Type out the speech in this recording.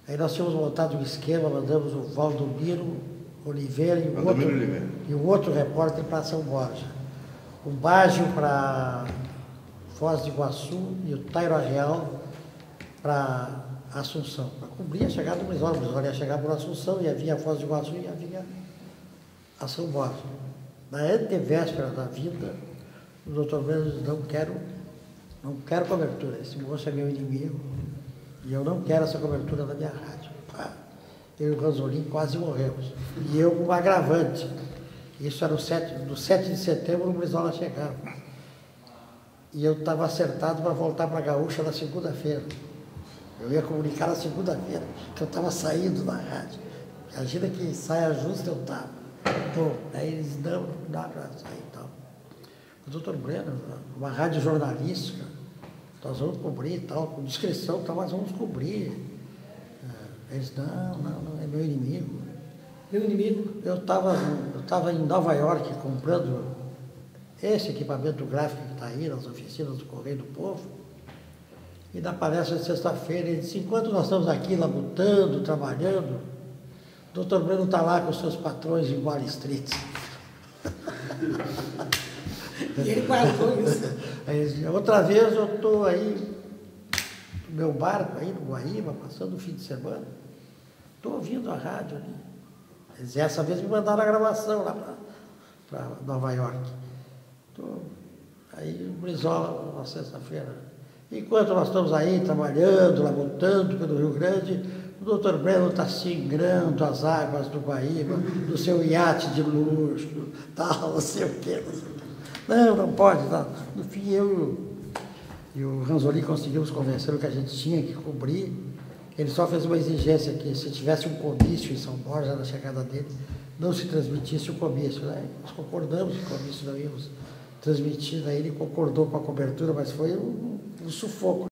Aí nós tínhamos montado um esquema, mandamos o Valdomiro Oliveira e o outro repórter para São Borja. O Baggio para Foz do Iguaçu e o Tairo Real para Assunção. Para cobrir a chegada do Brizola. O Brizola ia chegar por Assunção, ia vir a Foz do Iguaçu e ia vir a São Borja. Na antevéspera da vinda, o doutor Breno disse, não quero cobertura, esse moço é meu inimigo e eu não quero essa cobertura da minha rádio. Eu e o Ranzolin quase morremos. E eu com um agravante. Isso era no 7 de setembro, o Brizola chegava. E eu estava acertado para voltar para a Gaúcha na segunda-feira. Eu ia comunicar na segunda-feira, que eu estava saindo da rádio. Imagina que saia justa eu estava. Bom, aí eles não dá para sair e tal. O doutor Breno, uma rádio jornalística, nós vamos cobrir e tal, com discrição e tal, mas vamos cobrir. Eles, não, é meu inimigo. Meu inimigo? Eu estava em Nova York comprando esse equipamento gráfico que está aí nas oficinas do Correio do Povo. E na palestra de sexta-feira, ele disse, enquanto nós estamos aqui labutando, trabalhando, o doutor Breno está lá com os seus patrões em Wall Street. E ele guardou isso. Aí, outra vez eu estou aí no meu barco aí no Guaíba, passando o fim de semana, estou ouvindo a rádio ali. Eles essa vez me mandaram a gravação lá para Nova York. Aí o Brizola, na sexta-feira, enquanto nós estamos aí trabalhando, labutando pelo Rio Grande, o doutor Breno está singrando as águas do Guaíba, do seu iate de luxo, tal, não sei o quê. Não pode, não. No fim, eu e o Ranzolin conseguimos convencer o que a gente tinha que cobrir. Ele só fez uma exigência que, se tivesse um comício em São Borja, na chegada dele, não se transmitisse o comício. Né? Nós concordamos que o comício não íamos transmitir, daí ele concordou com a cobertura, mas foi um sufoco.